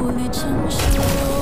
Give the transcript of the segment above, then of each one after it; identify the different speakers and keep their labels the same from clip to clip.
Speaker 1: 无力承受，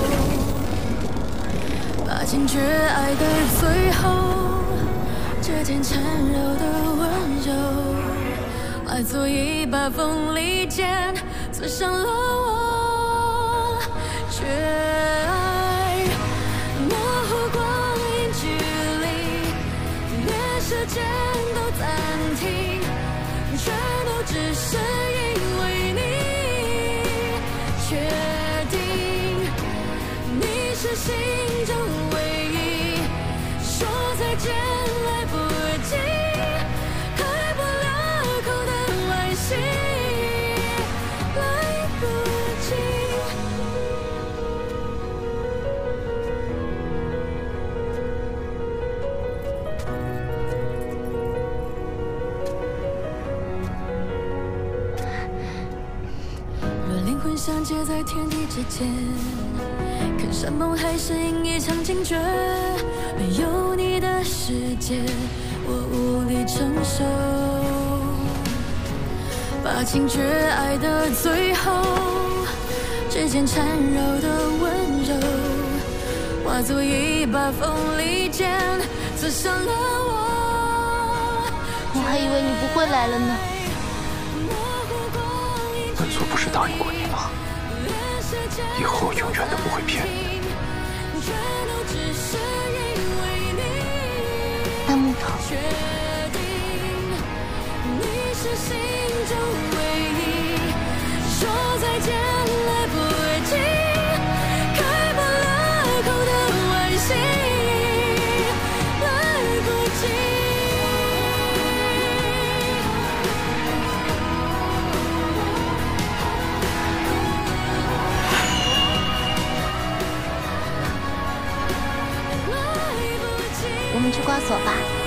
Speaker 1: 把情绝爱的最后，指尖缠绕的温柔，化作一把锋利剑，刺伤了我。绝爱模糊光阴距离，连时间都暂停，全都只是因为你。确定你是心中唯一，说再见来不及，开不了口的惋惜，来不及。若灵魂相接在天地之间，看山盟海誓应一场惊觉，没有你的世界我无力承受，把情绝爱的最后，指尖缠绕的温柔，化作一把锋利剑，刺伤了我。
Speaker 2: 我还以为你不会来了呢。
Speaker 3: 本座不是答应过你吗？以后永远都不会骗你。
Speaker 2: 那木头，
Speaker 1: 说再见来不及，开不了口的惋惜，来不及。
Speaker 2: 我们去刮锁吧。